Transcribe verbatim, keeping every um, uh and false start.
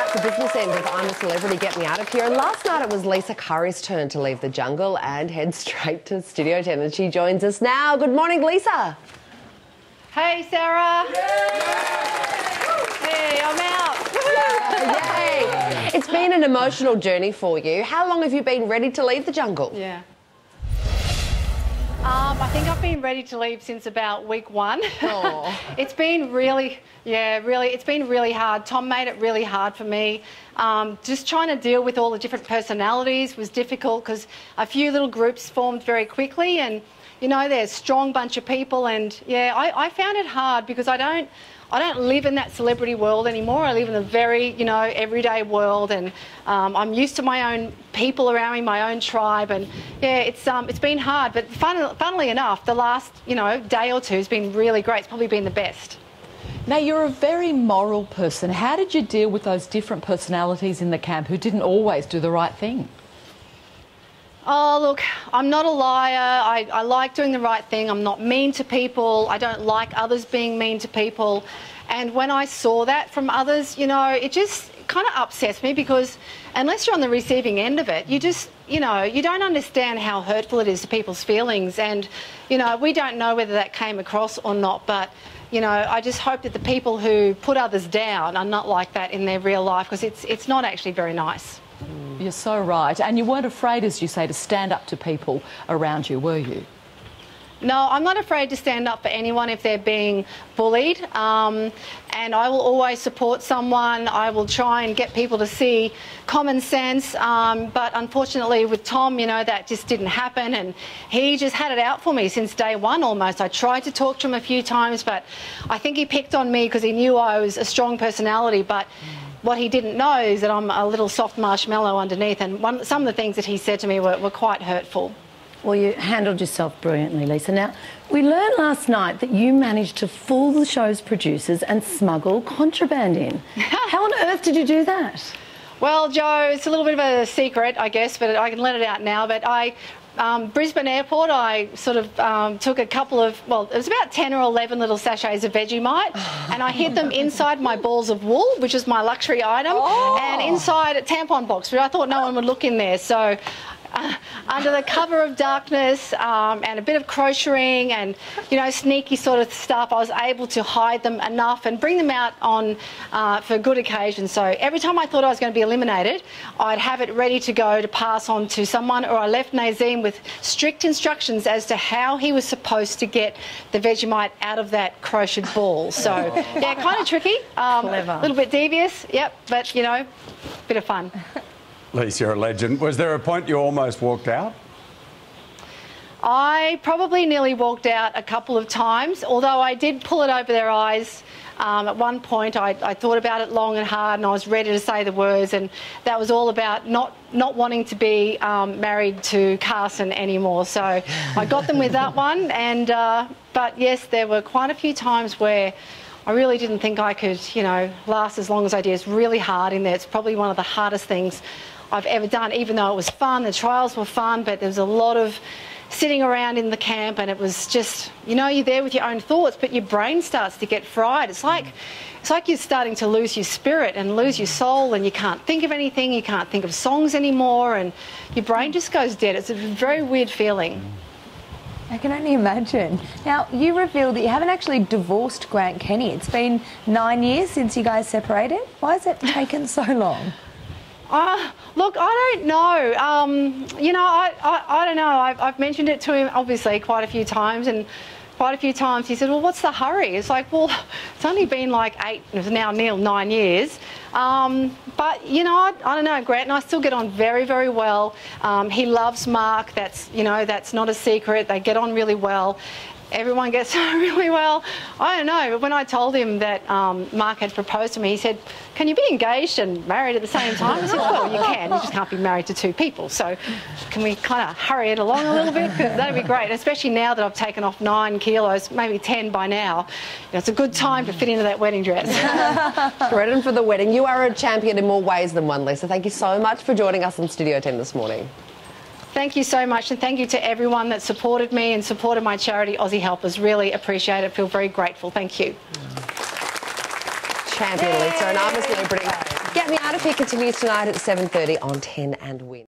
back to business end of I'm a Celebrity, Get Me Out of Here. And last night it was Lisa Curry's turn to leave the jungle and head straight to Studio ten. And she joins us now. Good morning, Lisa. Hey, Sarah. Yay! Hey, I'm out. Yay! It's been an emotional journey for you. How long have you been ready to leave the jungle? Yeah. Um, I think I've been ready to leave since about week one. Oh. It's been really, yeah, really, it's been really hard. Tom made it really hard for me. Um, just trying to deal with all the different personalities was difficult because a few little groups formed very quickly, and you know, there's a strong bunch of people, and yeah, I, I found it hard because I don't, I don't live in that celebrity world anymore. I live in a very, you know, everyday world, and um, I'm used to my own people around me, my own tribe, and yeah, it's um, it's been hard. But fun, funnily enough, the last, you know, day or two has been really great. It's probably been the best. Now, you're a very moral person. How did you deal with those different personalities in the camp who didn't always do the right thing? Oh, look, I'm not a liar. I, I like doing the right thing. I'm not mean to people. I don't like others being mean to people. And when I saw that from others, you know, it just kind of upsets me because unless you're on the receiving end of it, you just, you know, you don't understand how hurtful it is to people's feelings. And, you know, we don't know whether that came across or not, but, you know, I just hope that the people who put others down are not like that in their real life, because it's, it's not actually very nice. You're so right. And you weren't afraid, as you say, to stand up to people around you, were you? No, I'm not afraid to stand up for anyone if they're being bullied. Um, and I will always support someone. I will try and get people to see common sense. Um, but unfortunately with Tom, you know, that just didn't happen. And he just had it out for me since day one almost. I tried to talk to him a few times, but I think he picked on me because he knew I was a strong personality. But what he didn't know is that I'm a little soft marshmallow underneath, and one, some of the things that he said to me were, were quite hurtful. Well, you handled yourself brilliantly, Lisa. Now, we learned last night that you managed to fool the show's producers and smuggle contraband in. How on earth did you do that? Well, Joe, it's a little bit of a secret, I guess, but I can let it out now. But I... Um, Brisbane Airport, I sort of um, took a couple of, well, it was about ten or eleven little sachets of Vegemite, and I hid them inside my balls of wool, which is my luxury item, oh. and inside a tampon box, but I thought no one would look in there. So uh, under the cover of darkness um, and a bit of crocheting and, you know, sneaky sort of stuff, I was able to hide them enough and bring them out on uh, for good occasion. So every time I thought I was going to be eliminated, I'd have it ready to go to pass on to someone, or I left Nazim with strict instructions as to how he was supposed to get the Vegemite out of that crocheted ball. So, yeah, kind of tricky. Um, a little bit devious, yep, but, you know, bit of fun. Lisa, you're a legend. Was there a point you almost walked out? I probably nearly walked out a couple of times, although I did pull it over their eyes. Um, at one point, I, I thought about it long and hard, and I was ready to say the words, and that was all about not not wanting to be um, married to Carson anymore. So I got them with that one, and uh, but yes, there were quite a few times where I really didn't think I could, you know, last as long as I did. It's really hard in there. It's probably one of the hardest things I've ever done, even though it was fun. The trials were fun, but there was a lot of sitting around in the camp, and it was just, you know, you're there with your own thoughts, but your brain starts to get fried. It's like, it's like you're starting to lose your spirit and lose your soul, and you can't think of anything, you can't think of songs anymore, and your brain just goes dead. It's a very weird feeling. I can only imagine. Now, you revealed that you haven't actually divorced Grant Kenny. It's been nine years since you guys separated. Why has it taken so long? Uh, look, I don't know. Um, you know, I, I, I don't know. I've, I've mentioned it to him, obviously, quite a few times, and quite a few times he said, well, what's the hurry? It's like, well, it's only been like eight, it's now nearly nine years. Um, but, you know, I, I don't know, Grant and I still get on very, very well. Um, he loves Mark. That's, you know, that's not a secret. They get on really well. Everyone gets on really well. I don't know, but when I told him that um, Mark had proposed to me, he said, can you be engaged and married at the same time? I said, well, you can. You just can't be married to two people. So can we kind of hurry it along a little bit? Because that'd be great, especially now that I've taken off nine kilos, maybe ten by now. You know, it's a good time to fit into that wedding dress. Ready for the wedding. You are a champion in more ways than one, Lisa. Thank you so much for joining us on Studio ten this morning. Thank you so much, and thank you to everyone that supported me and supported my charity, Aussie Helpers. Really appreciate it. Feel very grateful. Thank you. Champion, Lisa, and I'm a celebrity. Get Get Me Out of Here continues tonight at seven thirty on ten and Win.